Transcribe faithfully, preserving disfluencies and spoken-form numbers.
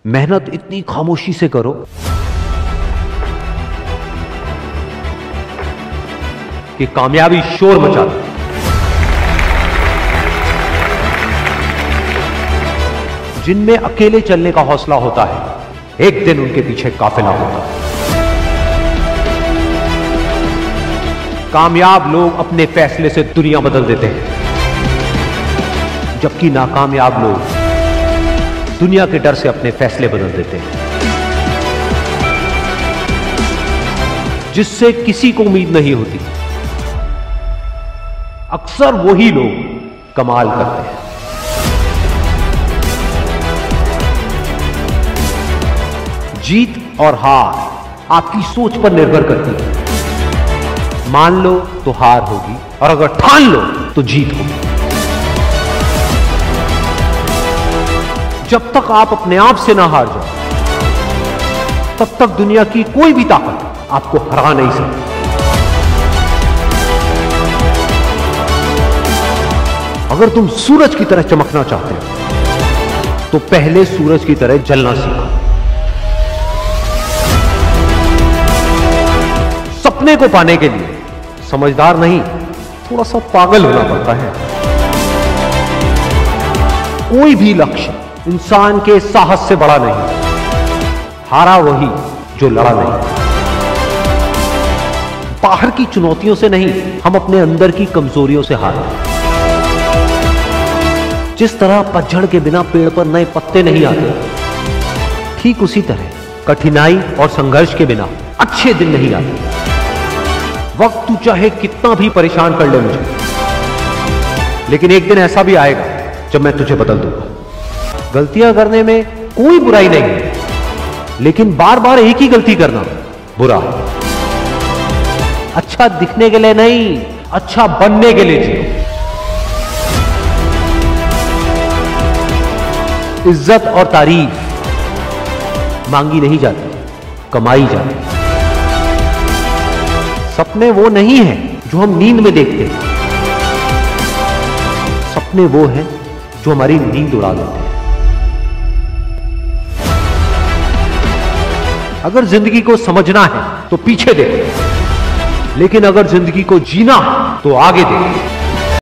मेहनत इतनी खामोशी से करो कि कामयाबी शोर मचा दे। जिनमें अकेले चलने का हौसला होता है, एक दिन उनके पीछे काफिला होता है। कामयाब लोग अपने फैसले से दुनिया बदल देते हैं, जबकि नाकामयाब लोग दुनिया के डर से अपने फैसले बदल देते हैं। जिससे किसी को उम्मीद नहीं होती, अक्सर वही लोग कमाल करते हैं। जीत और हार आपकी सोच पर निर्भर करती है। मान लो तो हार होगी, और अगर ठान लो तो जीत होगी। जब तक आप अपने आप से ना हार जाओ, तब तक दुनिया की कोई भी ताकत आपको हरा नहीं सकती। अगर तुम सूरज की तरह चमकना चाहते हो, तो पहले सूरज की तरह जलना सीखो। सपने को पाने के लिए समझदार नहीं, थोड़ा सा पागल होना पड़ता है। कोई भी लक्ष्य इंसान के साहस से बड़ा नहीं। हारा वही जो लड़ा नहीं। बाहर की चुनौतियों से नहीं, हम अपने अंदर की कमजोरियों से हारे। जिस तरह पतझड़ के बिना पेड़ पर नए पत्ते नहीं आते, ठीक उसी तरह कठिनाई और संघर्ष के बिना अच्छे दिन नहीं आते। वक्त तू चाहे कितना भी परेशान कर ले मुझे, लेकिन एक दिन ऐसा भी आएगा जब मैं तुझे बदल दूंगा। गलतियां करने में कोई बुराई नहीं है, लेकिन बार बार एक ही गलती करना बुरा है। अच्छा दिखने के लिए नहीं, अच्छा बनने के लिए जियो। इज्जत और तारीफ मांगी नहीं जाती, कमाई जाती। सपने वो नहीं है जो हम नींद में देखते हैं, सपने वो हैं जो हमारी नींद उड़ा देते हैं। अगर जिंदगी को समझना है तो पीछे देखो, लेकिन अगर जिंदगी को जीना तो आगे देखो।